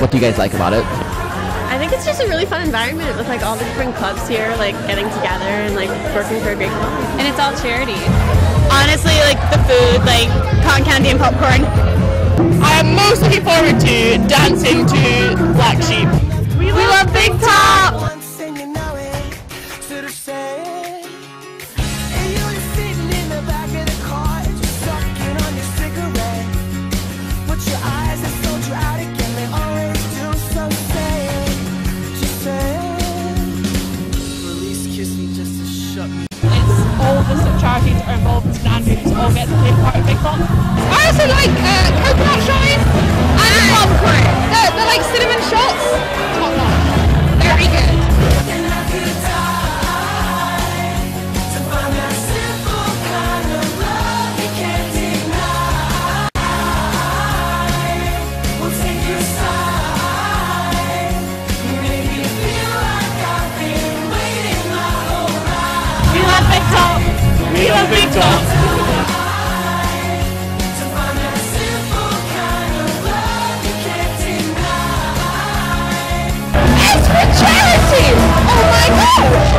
What do you guys like about it? I think it's just a really fun environment with like all the different clubs here, like getting together and like working for a great cause. And it's all charity. Honestly, like the food, like cotton candy and popcorn. I am most looking forward to dancing to Black Sheep. We love Big Top! All the charities are involved in St Andrews all get to take part in Big Top. I also like coconut shine and popcorn. They're like cinnamon shots. Top notch. Very good. We love Big Top. It's for charity! Oh my god!